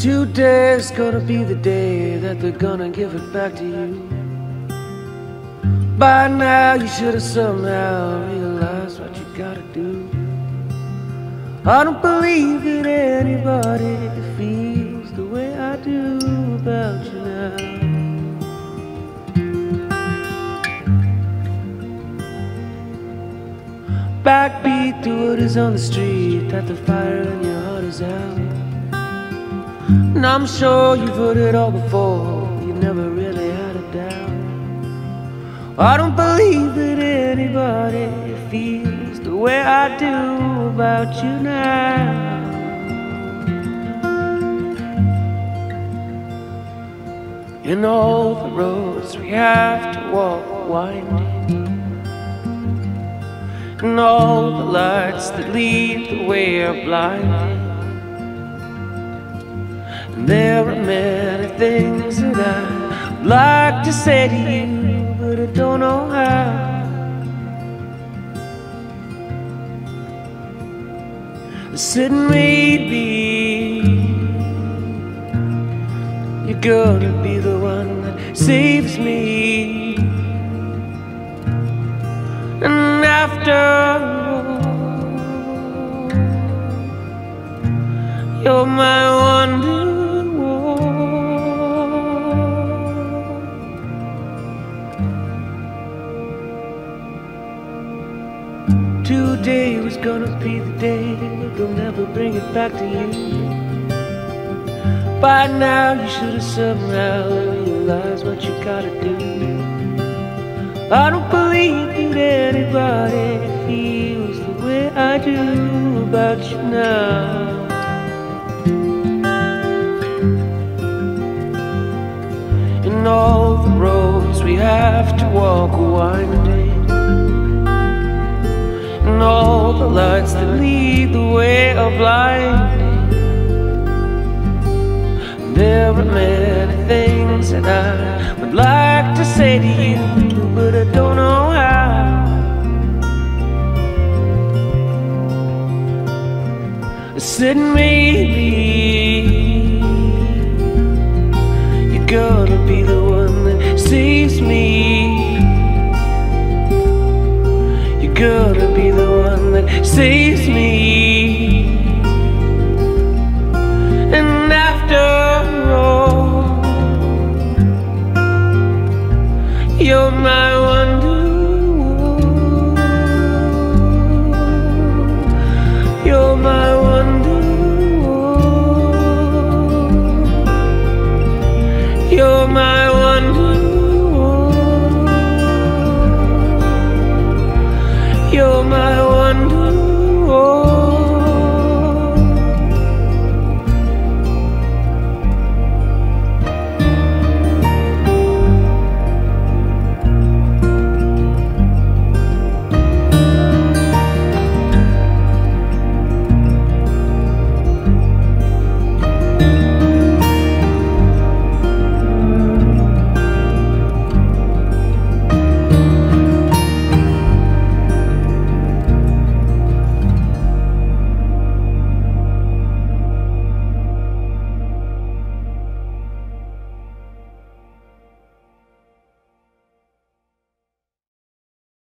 Today's gonna be the day that they're gonna give it back to you. By now you should have somehow realized what you gotta do. I don't believe that anybody feels the way I do about you now. Backbeat to what is on the street, that the fire in your heart is out. And I'm sure you've heard it all before, you never really had a doubt. I don't believe that anybody feels the way I do about you now. In all the roads we have to walk winding, and all the lights that lead the way are blinding. And there are many things that I'd like to say to you, but I don't know how. I said maybe you're gonna be the one that saves me. And after all, you're my Wonderwall. Today was gonna be the day that they'll never bring it back to you. By now you should have somehow realized what you gotta do. I don't believe that anybody feels the way I do about you now. In all the roads we have to walk winding, and all the lights that lead the way are blinding. There are many things that I would like to say to you, but I don't know how. I said maybe you're gonna be the one that saves me. You're gonna be the one that saves me.